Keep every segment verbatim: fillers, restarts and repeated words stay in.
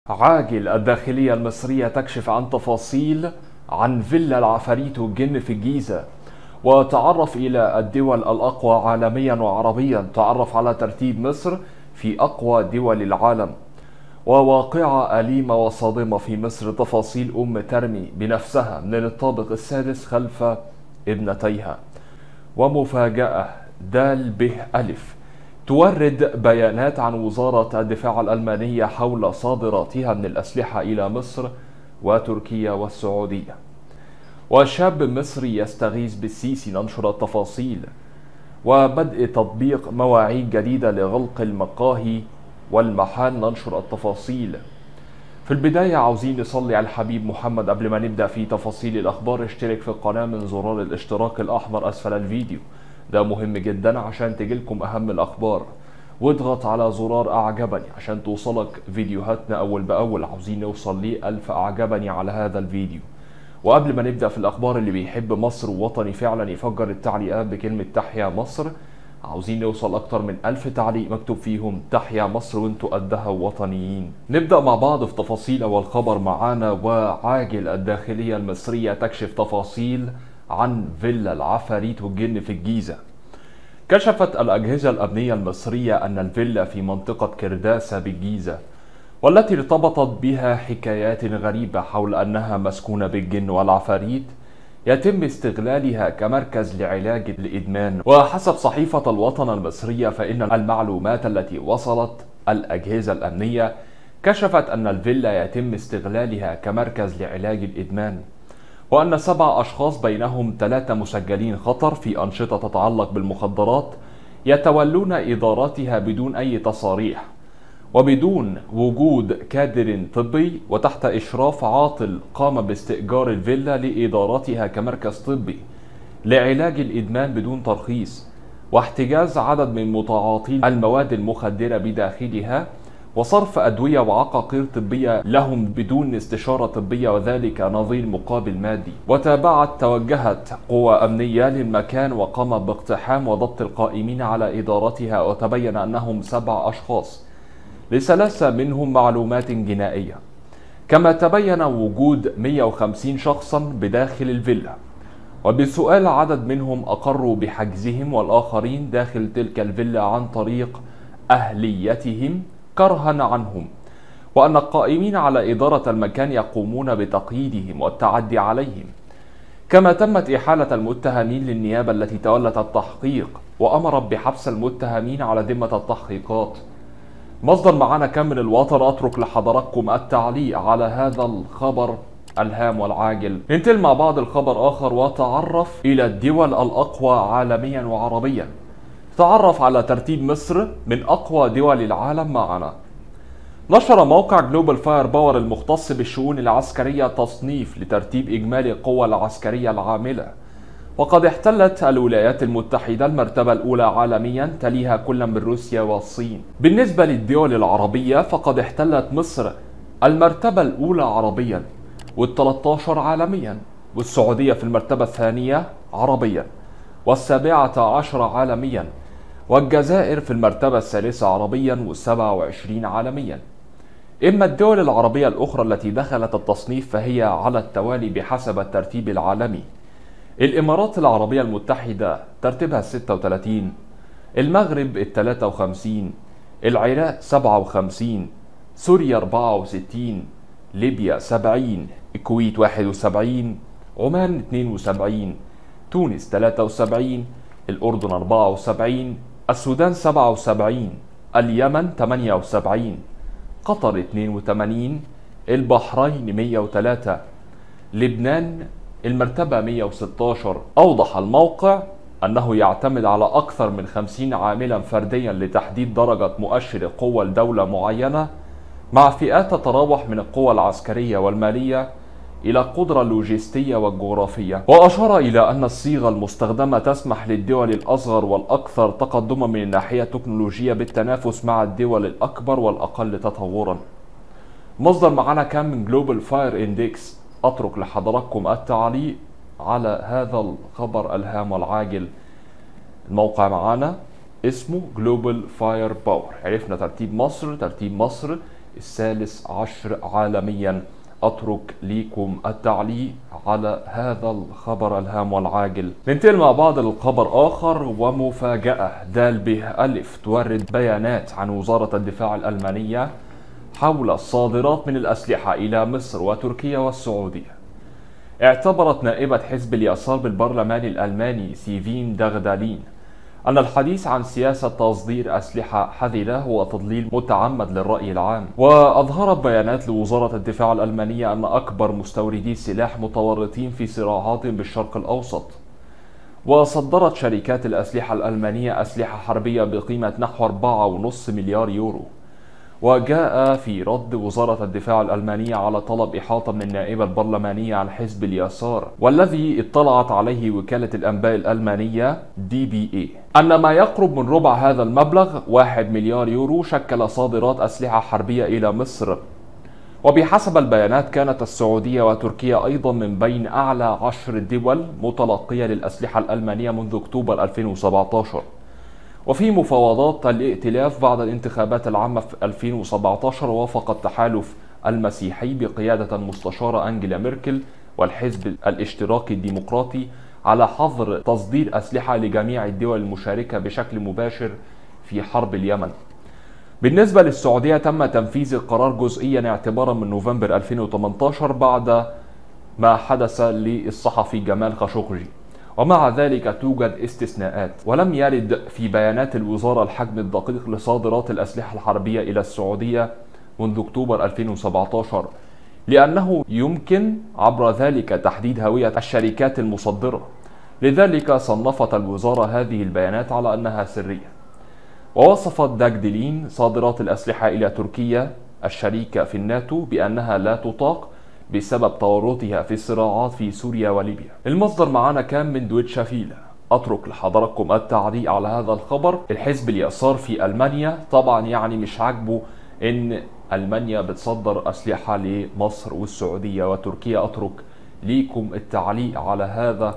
عاجل الداخلية المصرية تكشف عن تفاصيل عن فيلا العفاريت والجن في الجيزة، وتعرف إلى الدول الأقوى عالميا وعربيا. تعرف على ترتيب مصر في أقوى دول العالم، وواقعة أليمة وصادمة في مصر. تفاصيل أم ترمي بنفسها من الطابق السادس خلف ابنتيها، ومفاجأة دال به ألف تورد بيانات عن وزارة الدفاع الألمانية حول صادراتها من الأسلحة إلى مصر وتركيا والسعودية. وشاب مصري يستغيث بالسيسي، ننشر التفاصيل. وبدء تطبيق مواعيد جديدة لغلق المقاهي والمحال، ننشر التفاصيل. في البداية عاوزين نصلي على الحبيب محمد. قبل ما نبدأ في تفاصيل الأخبار، اشترك في القناة من زرار الاشتراك الأحمر أسفل الفيديو، ده مهم جدا عشان تجيلكم أهم الأخبار. واضغط على زرار أعجبني عشان توصلك فيديوهاتنا أول بأول. عاوزين نوصل لي ألف أعجبني على هذا الفيديو. وقبل ما نبدأ في الأخبار، اللي بيحب مصر ووطني فعلا يفجر التعليقات بكلمة تحيا مصر. عاوزين نوصل أكتر من ألف تعليق مكتوب فيهم تحيا مصر وانتوا قدها ووطنيين. نبدأ مع بعض في تفاصيل أول خبر معانا. وعاجل الداخلية المصرية تكشف تفاصيل عن فيلا العفاريت والجن في الجيزة. كشفت الأجهزة الأمنية المصرية أن الفيلا في منطقة كرداسة بالجيزة، والتي ارتبطت بها حكايات غريبة حول أنها مسكونة بالجن والعفاريت، يتم استغلالها كمركز لعلاج الإدمان. وحسب صحيفة الوطن المصرية، فإن المعلومات التي وصلت الأجهزة الأمنية كشفت أن الفيلا يتم استغلالها كمركز لعلاج الإدمان، وأن سبع أشخاص بينهم ثلاثة مسجلين خطر في أنشطة تتعلق بالمخدرات يتولون إدارتها بدون أي تصاريح وبدون وجود كادر طبي، وتحت إشراف عاطل قام باستئجار الفيلا لإدارتها كمركز طبي لعلاج الإدمان بدون ترخيص، واحتجاز عدد من متعاطي المواد المخدرة بداخلها، وصرف أدوية وعقاقير طبية لهم بدون استشارة طبية، وذلك نظير مقابل مادي. وتابعت توجهت قوى أمنية للمكان وقامت باقتحام وضبط القائمين على إدارتها، وتبين أنهم سبع أشخاص لثلاثة منهم معلومات جنائية. كما تبين وجود مئة وخمسين شخصا بداخل الفيلا، وبسؤال عدد منهم أقروا بحجزهم والآخرين داخل تلك الفيلا عن طريق أهليتهم كرها عنهم، وأن القائمين على إدارة المكان يقومون بتقييدهم والتعدي عليهم. كما تمت إحالة المتهمين للنيابة التي تولت التحقيق، وأمرت بحبس المتهمين على ذمة التحقيقات. مصدر معانا كان من الوطن، أترك لحضراتكم التعليق على هذا الخبر الهام والعاجل. ننتقل مع بعض الخبر آخر، وتعرف إلى الدول الأقوى عالميا وعربيا. تعرف على ترتيب مصر من أقوى دول العالم معنا. نشر موقع جلوبال فاير باور المختص بالشؤون العسكرية تصنيف لترتيب إجمالي القوى العسكرية العاملة، وقد احتلت الولايات المتحدة المرتبة الأولى عالميا، تليها كل من روسيا والصين. بالنسبة للدول العربية، فقد احتلت مصر المرتبة الأولى عربيا والثلاثة عشر عالميا، والسعودية في المرتبة الثانية عربيا والسابعة عشر عالميا، والجزائر في المرتبة الثالثة عربيا والسبعة وعشرين عالميا. إما الدول العربية الأخرى التي دخلت التصنيف فهي على التوالي بحسب الترتيب العالمي: الإمارات العربية المتحدة ترتيبها الستة وثلاثين، المغرب الثلاثة وخمسين، العراق سبعة وخمسين، سوريا أربعة وستين، ليبيا سبعين، الكويت واحد وسبعين، عمان اثنين وسبعين، تونس ثلاثة وسبعين، الأردن أربعة وسبعين، السودان سبعة وسبعين، اليمن ثمانية وسبعين، قطر اثنين وثمانين، البحرين مئة وثلاثة، لبنان المرتبة مئة وستة عشر. أوضح الموقع أنه يعتمد على أكثر من خمسين عاملا فرديا لتحديد درجة مؤشر قوة لدولة معينة، مع فئات تتراوح من القوى العسكرية والمالية إلى القدرة اللوجستية والجغرافية. وأشار إلى أن الصيغة المستخدمة تسمح للدول الأصغر والأكثر تقدما من الناحية التكنولوجية بالتنافس مع الدول الأكبر والأقل تطورا. مصدر معنا كان من جلوبال فاير اندكس. أترك لحضراتكم التعليق على هذا الخبر الهام والعاجل. الموقع معنا اسمه جلوبال فاير باور. عرفنا ترتيب مصر. ترتيب مصر الثالث عشر عالميا. أترك لكم التعليق على هذا الخبر الهام والعاجل. ننتقل مع بعض للخبر آخر، ومفاجأة دال به ألف تورد بيانات عن وزارة الدفاع الألمانية حول الصادرات من الأسلحة إلى مصر وتركيا والسعودية. اعتبرت نائبة حزب اليسار بالبرلمان الألماني سيفين دغدالين أن الحديث عن سياسة تصدير أسلحة حذرة هو تضليل متعمد للرأي العام. وأظهرت بيانات لوزارة الدفاع الألمانية أن أكبر مستوردي السلاح متورطين في صراعات بالشرق الأوسط. وصدرت شركات الأسلحة الألمانية أسلحة حربية بقيمة نحو أربعة فاصلة خمسة مليار يورو. وجاء في رد وزارة الدفاع الألمانية على طلب إحاطة من النائبة البرلمانية عن حزب اليسار، والذي اطلعت عليه وكالة الأنباء الألمانية دي بي إيه، أن ما يقرب من ربع هذا المبلغ واحد مليار يورو شكل صادرات أسلحة حربية إلى مصر. وبحسب البيانات كانت السعودية وتركيا أيضا من بين أعلى عشر دول متلقية للأسلحة الألمانية منذ أكتوبر ألفين وسبعة عشر. وفي مفاوضات الائتلاف بعد الانتخابات العامة في ألفين وسبعة عشر، وافق التحالف المسيحي بقيادة المستشارة أنجيلا ميركل والحزب الاشتراكي الديمقراطي على حظر تصدير أسلحة لجميع الدول المشاركة بشكل مباشر في حرب اليمن. بالنسبة للسعودية تم تنفيذ القرار جزئيا اعتبارا من نوفمبر ألفين وثمانية عشر بعد ما حدث للصحفي جمال خاشقجي، ومع ذلك توجد استثناءات. ولم يرد في بيانات الوزارة الحجم الدقيق لصادرات الأسلحة الحربية إلى السعودية منذ أكتوبر ألفين وسبعة عشر، لأنه يمكن عبر ذلك تحديد هوية الشركات المصدرة. لذلك صنفت الوزارة هذه البيانات على أنها سرية. ووصفت داغدالين صادرات الأسلحة إلى تركيا الشريكة في الناتو بأنها لا تطاق بسبب تورطها في الصراعات في سوريا وليبيا. المصدر معنا كان من دويتشا فيلا. أترك لحضراتكم التعليق على هذا الخبر. الحزب اليسار في ألمانيا طبعا يعني مش عاجبه إن ألمانيا بتصدر أسلحة لمصر والسعودية وتركيا. أترك ليكم التعليق على هذا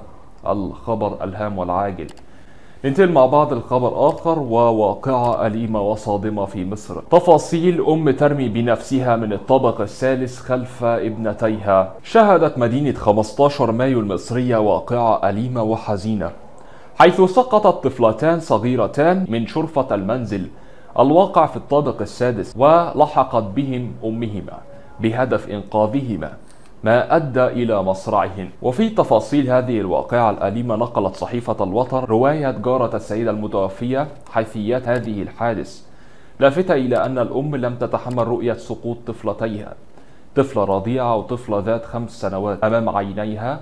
الخبر الهام والعاجل. ننتقل مع بعض الخبر آخر، وواقعة أليمة وصادمة في مصر. تفاصيل: أم ترمي بنفسها من الطابق الثالث خلف ابنتيها. شهدت مدينة خمسة عشر مايو المصرية واقعة أليمة وحزينة، حيث سقطت طفلتان صغيرتان من شرفة المنزل الواقع في الطابق السادس، ولحقت بهم أمهما بهدف إنقاذهما، ما أدى إلى مصرعهن. وفي تفاصيل هذه الواقعة الأليمة نقلت صحيفة الوطن رواية جارة السيدة المتوفية حيثيات هذه الحادث، لافتة إلى أن الأم لم تتحمل رؤية سقوط طفلتيها، طفلة رضيعة وطفلة ذات خمس سنوات، أمام عينيها،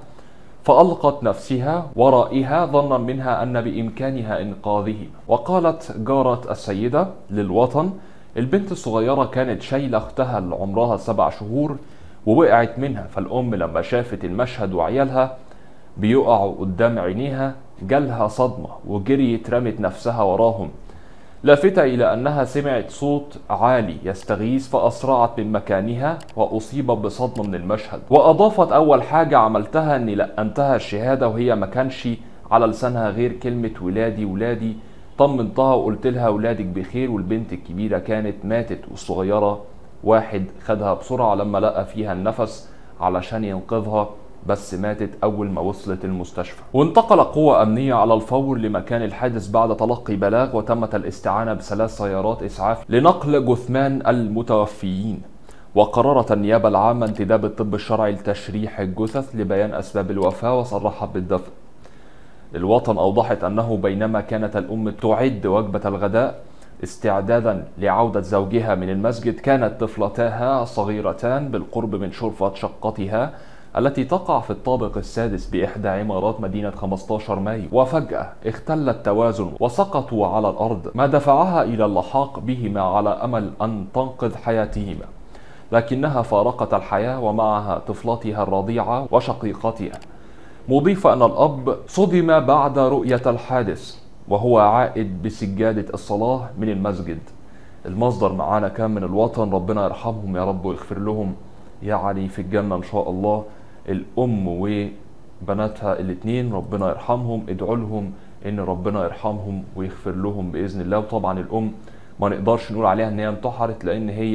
فألقت نفسها ورائها ظنا منها أن بإمكانها إنقاذهما. وقالت جارة السيدة للوطن: البنت الصغيرة كانت شايلة أختها اللي عمرها سبع شهور ووقعت منها، فالأم لما شافت المشهد وعيالها بيقعوا قدام عينيها جالها صدمة وجريت رمت نفسها وراهم، لافتة إلى أنها سمعت صوت عالي يستغيث فأسرعت من مكانها وأصيبت بصدمة من المشهد. وأضافت: أول حاجة عملتها أني لقنتها الشهادة وهي ما كانش على لسانها غير كلمة ولادي ولادي. طمنتها وقلت لها ولادك بخير. والبنت الكبيرة كانت ماتت، والصغيرة واحد خدها بسرعة لما لقى فيها النفس علشان ينقذها، بس ماتت أول ما وصلت المستشفى. وانتقل قوة أمنية على الفور لمكان الحادث بعد تلقي بلاغ، وتمت الاستعانة بثلاث سيارات إسعاف لنقل جثمان المتوفيين. وقررت النيابة العامة انتداب الطب الشرعي لتشريح الجثث لبيان أسباب الوفاة، وصرحت بالدفن. الوطن أوضحت أنه بينما كانت الأم تعد وجبة الغداء استعدادا لعودة زوجها من المسجد، كانت طفلتاها صغيرتان بالقرب من شرفة شقتها التي تقع في الطابق السادس بإحدى عمارات مدينة خمسة عشر مايو، وفجأة اختل التوازن وسقطوا على الأرض، ما دفعها إلى اللحاق بهما على أمل أن تنقذ حياتهما، لكنها فارقت الحياة ومعها طفلتها الرضيعة وشقيقتها. مضيفة أن الأب صدم بعد رؤية الحادث وهو عائد بسجادة الصلاة من المسجد. المصدر معانا كان من الوطن. ربنا يرحمهم يا رب ويغفر لهم، يعني في الجنة إن شاء الله. الأم وبناتها الاثنين ربنا يرحمهم، ادعوا لهم إن ربنا يرحمهم ويغفر لهم بإذن الله. وطبعا الأم ما نقدرش نقول عليها إن هي انتحرت، لأن هي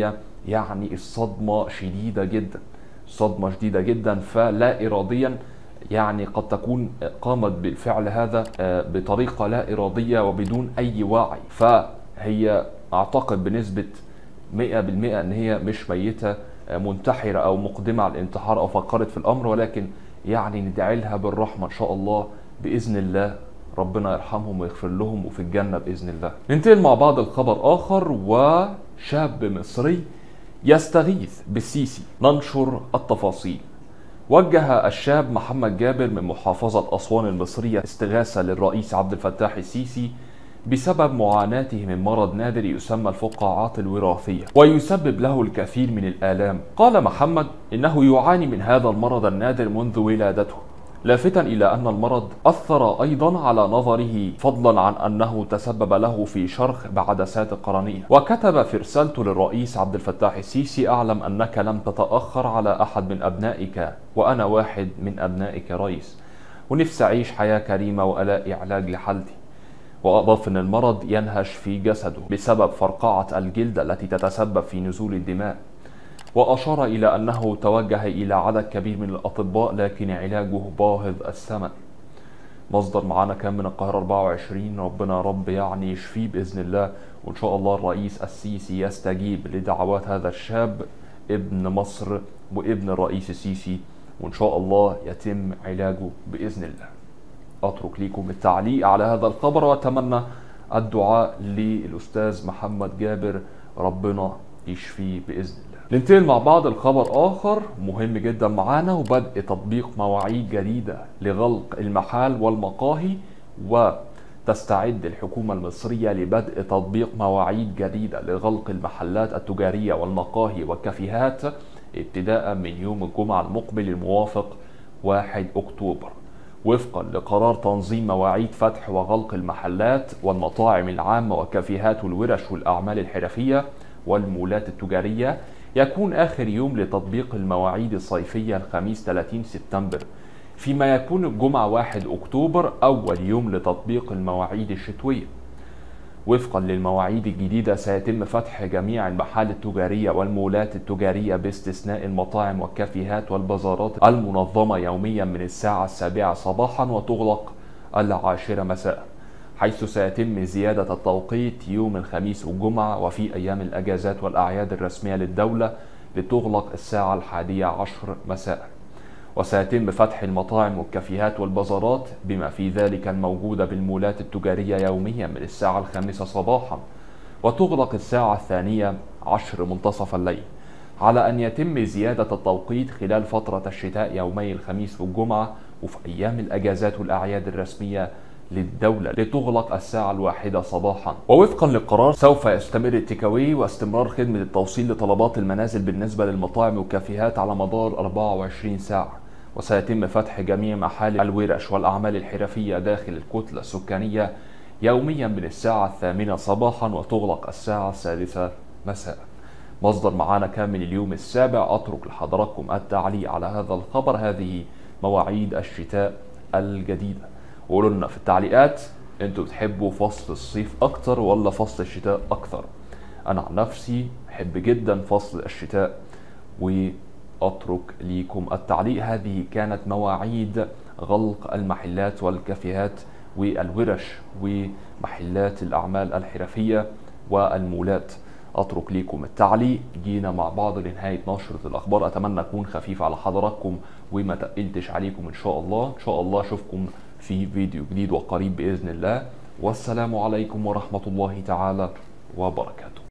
يعني الصدمة شديدة جدا، صدمة شديدة جدا، فلا إراديا يعني قد تكون قامت بالفعل هذا بطريقة لا إرادية وبدون أي وعي. فهي أعتقد بنسبة مئة بالمئة أن هي مش ميتة منتحرة أو مقدمة على الانتحار أو فكرت في الأمر، ولكن يعني ندعي لها بالرحمة إن شاء الله بإذن الله، ربنا يرحمهم ويغفر لهم وفي الجنة بإذن الله. ننتقل مع بعض الخبر آخر، وشاب مصري يستغيث بالسيسي. ننشر التفاصيل. وجه الشاب محمد جابر من محافظة أسوان المصرية استغاثة للرئيس عبد الفتاح السيسي بسبب معاناته من مرض نادر يسمى الفقاعات الوراثية ويسبب له الكثير من الآلام. قال محمد إنه يعاني من هذا المرض النادر منذ ولادته، لافتا إلى أن المرض أثر أيضا على نظره، فضلا عن أنه تسبب له في شرخ بعدسات القرنية. وكتب في رسالته للرئيس عبد الفتاح السيسي: أعلم أنك لم تتأخر على أحد من أبنائك، وأنا واحد من أبنائك رئيس، ونفسي أعيش حياة كريمة وألاقي علاج لحالتي. وأضاف أن المرض ينهش في جسده بسبب فرقعة الجلد التي تتسبب في نزول الدماء. وأشار إلى أنه توجه إلى عدد كبير من الأطباء لكن علاجه باهظ الثمن. مصدر معانا كان من القاهرة أربعة وعشرين، ربنا رب يعني يشفيه بإذن الله، وإن شاء الله الرئيس السيسي يستجيب لدعوات هذا الشاب ابن مصر وابن الرئيس السيسي، وإن شاء الله يتم علاجه بإذن الله. أترك لكم التعليق على هذا الخبر، وأتمنى الدعاء للأستاذ محمد جابر، ربنا يشفيه بإذن الله. ننتقل مع بعض الخبر آخر مهم جدا معانا، وبدء تطبيق مواعيد جديدة لغلق المحال والمقاهي. وتستعد الحكومة المصرية لبدء تطبيق مواعيد جديدة لغلق المحلات التجارية والمقاهي والكافيهات ابتداء من يوم الجمعة المقبل الموافق واحد أكتوبر، وفقا لقرار تنظيم مواعيد فتح وغلق المحلات والمطاعم العامة والكافيهات والورش والأعمال الحرفية والمولات التجارية. يكون آخر يوم لتطبيق المواعيد الصيفية الخميس ثلاثين سبتمبر، فيما يكون الجمعة واحد أكتوبر أول يوم لتطبيق المواعيد الشتوية. وفقا للمواعيد الجديدة سيتم فتح جميع المحال التجارية والمولات التجارية باستثناء المطاعم والكافيهات والبازارات المنظمة يوميا من الساعة السابعة صباحا وتغلق العاشرة مساء، حيث سيتم زيادة التوقيت يوم الخميس والجمعة وفي أيام الأجازات والأعياد الرسمية للدولة لتغلق الساعة الحادية عشر مساء. وسيتم فتح المطاعم والكافيهات والبازارات بما في ذلك الموجودة بالمولات التجارية يوميا من الساعة الخامسة صباحا وتغلق الساعة الثانية عشر منتصف الليل، على أن يتم زيادة التوقيت خلال فترة الشتاء يومي الخميس والجمعة وفي أيام الأجازات والأعياد الرسمية للدولة لتغلق الساعة الواحدة صباحا. ووفقا للقرار سوف يستمر التيكاوي واستمرار خدمة التوصيل لطلبات المنازل بالنسبة للمطاعم والكافيهات على مدار أربعة وعشرين ساعة، وسيتم فتح جميع محال الورش والأعمال الحرفية داخل الكتلة السكانية يوميا من الساعة الثامنة صباحا وتغلق الساعة السادسة مساء. مصدر معانا كان من اليوم السابع. أترك لحضراتكم التعليق على هذا الخبر. هذه مواعيد الشتاء الجديدة، وقولوا لنا في التعليقات انتوا بتحبوا فصل الصيف اكتر ولا فصل الشتاء اكتر. انا عن نفسي بحب جدا فصل الشتاء، واترك ليكم التعليق. هذه كانت مواعيد غلق المحلات والكافيهات والورش ومحلات الاعمال الحرفية والمولات. اترك ليكم التعليق. جينا مع بعض لنهاية نشرة الاخبار، اتمنى اكون خفيف على حضراتكم وما تقلتش عليكم ان شاء الله. ان شاء الله اشوفكم في فيديو جديد وقريب بإذن الله، والسلام عليكم ورحمة الله تعالى وبركاته.